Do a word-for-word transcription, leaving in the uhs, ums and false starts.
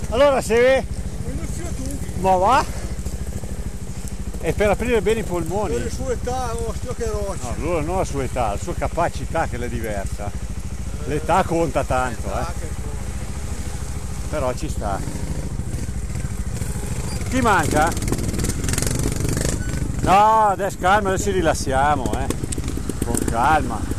Allora se... tu. Ma va? E per aprire bene i polmoni. Per la sua età, oh, sto che roccia. No, lui non la sua età, la sua capacità che è diversa. L'età conta tanto, eh. Però ci sta. Chi manca? No, adesso calma, adesso ci rilassiamo, eh. Con calma.